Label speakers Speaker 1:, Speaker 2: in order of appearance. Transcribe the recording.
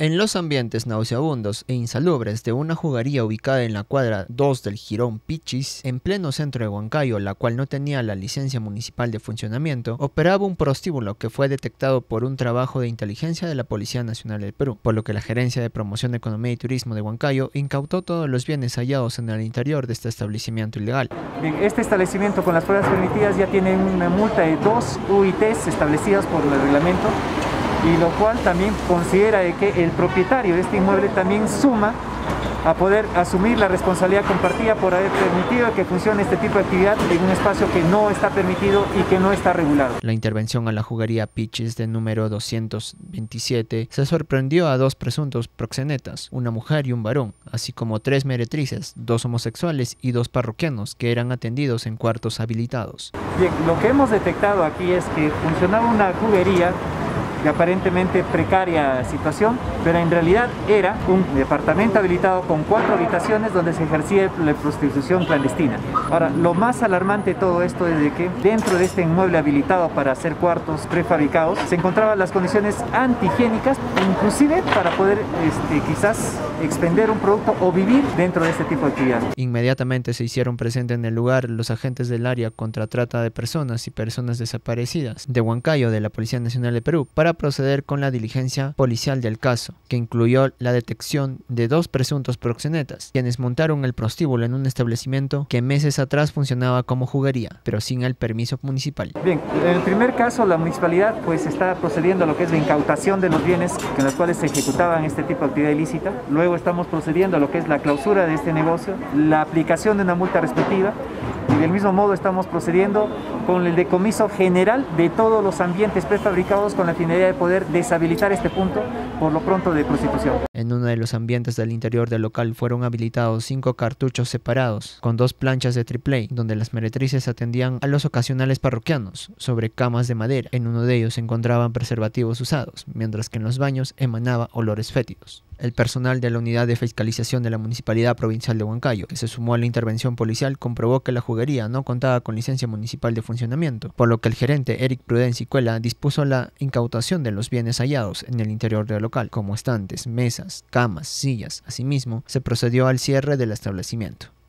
Speaker 1: En los ambientes nauseabundos e insalubres de una juguería ubicada en la cuadra 2 del Jirón Pichis, en pleno centro de Huancayo, la cual no tenía la licencia municipal de funcionamiento, operaba un prostíbulo que fue detectado por un trabajo de inteligencia de la Policía Nacional del Perú, por lo que la Gerencia de Promoción de Economía y Turismo de Huancayo incautó todos los bienes hallados en el interior de este establecimiento ilegal.
Speaker 2: Bien, este establecimiento con las pruebas permitidas ya tiene una multa de 2 UITs establecidas por el reglamento, y lo cual también considera de que el propietario de este inmueble también suma a poder asumir la responsabilidad compartida por haber permitido que funcione este tipo de actividad en un espacio que no está permitido y que no está regulado.
Speaker 1: La intervención a la juguería Pichis de número 227 se sorprendió a 2 presuntos proxenetas, una mujer y un varón, así como 3 meretrices, 2 homosexuales y 2 parroquianos que eran atendidos en cuartos habilitados.
Speaker 2: Bien, lo que hemos detectado aquí es que funcionaba una juguería de aparentemente precaria situación, pero en realidad era un departamento habilitado con 4 habitaciones donde se ejercía la prostitución clandestina. Ahora, lo más alarmante de todo esto es de que dentro de este inmueble habilitado para hacer cuartos prefabricados se encontraban las condiciones antihigiénicas, inclusive para poder quizás expender un producto o vivir dentro de este tipo de actividad.
Speaker 1: Inmediatamente se hicieron presentes en el lugar los agentes del área contra trata de personas y personas desaparecidas de Huancayo de la Policía Nacional de Perú para proceder con la diligencia policial del caso, que incluyó la detección de 2 presuntos proxenetas, quienes montaron el prostíbulo en un establecimiento que meses atrás funcionaba como juguería, pero sin el permiso municipal.
Speaker 2: Bien, en el primer caso la municipalidad pues está procediendo a lo que es la incautación de los bienes con los cuales se ejecutaban este tipo de actividad ilícita. Luego estamos procediendo a lo que es la clausura de este negocio, la aplicación de una multa respectiva, y del mismo modo estamos procediendo con el decomiso general de todos los ambientes prefabricados con la finalidad de poder deshabilitar este punto por lo pronto de prostitución.
Speaker 1: En uno de los ambientes del interior del local fueron habilitados 5 cartuchos separados con 2 planchas de triple A, donde las meretrices atendían a los ocasionales parroquianos sobre camas de madera. En uno de ellos se encontraban preservativos usados, mientras que en los baños emanaba olores fétidos. El personal de la Unidad de Fiscalización de la Municipalidad Provincial de Huancayo, que se sumó a la intervención policial, comprobó que la juguería no contaba con licencia municipal de funcionamiento, por lo que el gerente Eric Prudencio Cuela dispuso la incautación de los bienes hallados en el interior del local, como estantes, mesas, camas, sillas. Asimismo, se procedió al cierre del establecimiento.